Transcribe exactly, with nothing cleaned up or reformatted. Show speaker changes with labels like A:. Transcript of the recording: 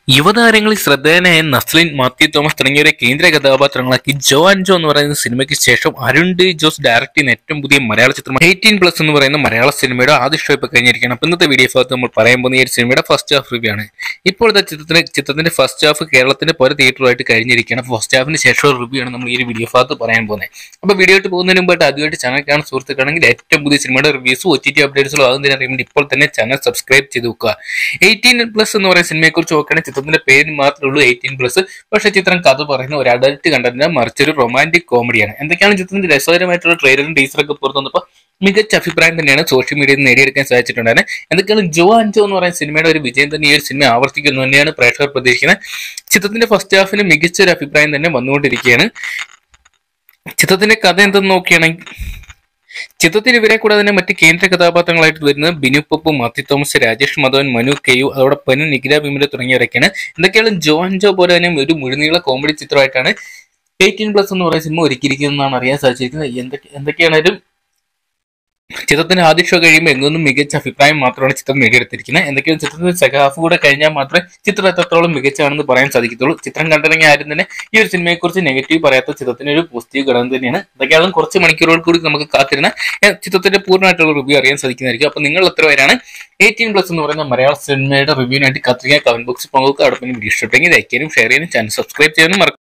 A: യുവതാരങ്ങളിൽ ശ്രദ്ധേയനായ നസ്ലിൻ, മാത്യു തോമസ് തുടങ്ങിയവരെ കേന്ദ്ര കഥാപാത്രങ്ങളാക്കി ജോ ആൻഡ് ജോ എന്ന് പറയുന്ന സിനിമയ്ക്ക് ശേഷം അരുൺ ഡി ജോസ് ഡയറക്ട് ചെയ്യുന്ന ഏറ്റവും പുതിയ മലയാള ചിത്രം എയ്റ്റീൻ പ്ലസ് എന്ന് പറയുന്ന മലയാള സിനിമയുടെ ആദ്യ ഷോ ഇപ്പോൾ കഴിഞ്ഞിരിക്കുകയാണ്. അപ്പോൾ ഇന്നത്തെ വീഡിയോ ഭാഗത്ത് നമ്മൾ പറയാൻ പോകുന്ന ഈ ഒരു സിനിമയുടെ ഫസ്റ്റ് ഹാഫ് റിവ്യൂ ആണ്. ഇപ്പോഴത്തെ ചിത്രത്തിന് ചിത്രത്തിന്റെ ഫസ്റ്റ് ഹാഫ് കേരളത്തിന്റെ പല തിയേറ്ററുമായിട്ട് കഴിഞ്ഞിരിക്കുകയാണ്. ഫസ്റ്റ് ഹാഫിന് ശേഷം റിവ്യൂ ആണ് നമ്മൾ ഈ ഒരു വീഡിയോ ഭാഗത്ത് പറയാൻ പോകുന്നത്. അപ്പോൾ വീഡിയോ ആയിട്ട് പോകുന്നതിന് മുമ്പായിട്ട് ആദ്യമായിട്ട് ചാനൽ കാണാൻ സുഹൃത്തുക്കളാണെങ്കിൽ ഏറ്റവും പുതിയ സിനിമയുടെ റിവ്യൂസും ഒ ടി ടി അപ്ഡേറ്റ്സും ആകുന്നതിന് അറിയുമ്പോൾ ഇപ്പോൾ തന്നെ ചാനൽ സബ്സ്ക്രൈബ് ചെയ്ത് വെക്കുക. എയ്റ്റീൻ പ്ലസ് എന്ന് പറയുന്ന സിനിമയെ കുറിച്ച് നോക്കുകയാണെങ്കിൽ ചിത്രത്തിന്റെ പേര് മാത്രമേ ഉള്ളൂ എയ്റ്റീൻ പ്ലസ്. പക്ഷേ ചിത്രം കഥ പറയുന്ന ഒരു അഡൽട്ട് കണ്ടന്റ് മറിച്ചൊരു റൊമാൻറ്റിക് കോമഡിയാണ്. എന്തൊക്കെയാണ് ചിത്രത്തിന്റെ രസകരമായിട്ടുള്ള ട്രെയിലറും ടീസറൊക്കെ പുറത്തു വന്നപ്പോൾ മികച്ച അഭിപ്രായം തന്നെയാണ് സോഷ്യൽ മീഡിയയിൽ നേടിയെടുക്കാൻ സാധിച്ചിട്ടുണ്ടായത്. എന്തൊക്കെയാണ് ജോ ആൻഡ് ജോ എന്ന് പറയുന്ന സിനിമയുടെ ഒരു വിജയം തന്നെ ഈ ഒരു സിനിമ ആവർത്തിക്കുന്നു തന്നെയാണ് പ്രേക്ഷകർ പ്രതീക്ഷിക്കുന്നത്. ചിത്രത്തിന്റെ ഫസ്റ്റ് ഹാഫിന് മികച്ച ഒരു അഭിപ്രായം തന്നെ വന്നുകൊണ്ടിരിക്കുകയാണ്. ചിത്രത്തിന്റെ കഥ എന്തെന്ന് നോക്കുകയാണെങ്കിൽ ചിത്രത്തിൽ ഇവരെ കൂടാതെ തന്നെ മറ്റ് കേന്ദ്ര കഥാപാത്രങ്ങളായിട്ട് വരുന്നത് ബിനു പപ്പു, മാത്യു തോമസ്, രാജേഷ് മാധവൻ, മനു കെയു, അതോടൊപ്പം പനു, നിഖില വിമല തുടങ്ങിയവരൊക്കെയാണ്. എന്തൊക്കെയാണ് ജോ ആൻഡ് ജോ പോലെ തന്നെ ഒരു മുഴുനീള കോമഡി ചിത്രമായിട്ടാണ് എയ്റ്റീൻ പ്ലസ് എന്ന് പറയുന്ന സിനിമ ഒരുക്കിയിരിക്കുന്നതെന്നാണ് അറിയാൻ സാധിച്ചിരിക്കുന്നത്. എന്തൊക്കെ എന്തൊക്കെയാണേലും ചിത്രത്തിന്റെ ആദ്യ ഷോ കഴിയുമ്പോൾ എങ്ങൊന്നും മികച്ച അഭിപ്രായം മാത്രമാണ് ചിത്രം നേടിയെടുത്തിരിക്കുന്നത്. എന്തൊക്കെയാണ് ചിത്രത്തിന്റെ സെക്കൻഡ് ഹാഫ് കൂടെ കഴിഞ്ഞാൽ മാത്രമേ ചിത്രം എത്രത്തോളം മികച്ചാണെന്ന് പറയാൻ സാധിക്കത്തുള്ളൂ. ചിത്രം കണ്ടിറങ്ങിയ ആരും തന്നെ ഈ ഒരു സിനിമയെക്കുറിച്ച് നെഗറ്റീവ് പറയാത്ത ചിത്രത്തിന്റെ ഒരു പോസിറ്റീവ് ഘടകം തന്നെയാണ്. എന്തൊക്കെയാണ് കുറച്ച് മണിക്കൂറുകൾ കൂടി നമുക്ക് കാത്തിരുന്ന ചിത്രത്തിന്റെ പൂർണ്ണമായിട്ടുള്ള റിവ്യൂ അറിയാൻ സാധിക്കുന്നതായിരിക്കും. അപ്പോൾ നിങ്ങൾ എത്ര പേരാണ് എയ്റ്റീൻ പ്ലസ് എന്ന് പറയുന്ന മലയാള സിനിമയുടെ റിവ്യൂവിനായിട്ട് കാത്തിരിക്കാൻ കമന്റ് ബോക്സിൽ പങ്കുവെക്കുക. അവിടെ പിന്നെ വീഡിയോ ഇഷ്ടപ്പെട്ടെങ്കിൽ ലൈക്ക് ചെയ്യാനും ഷെയർ ചെയ്യാനും ചാനൽ സബ്സ്ക്രൈബ് ചെയ്യാനും മറക്കും.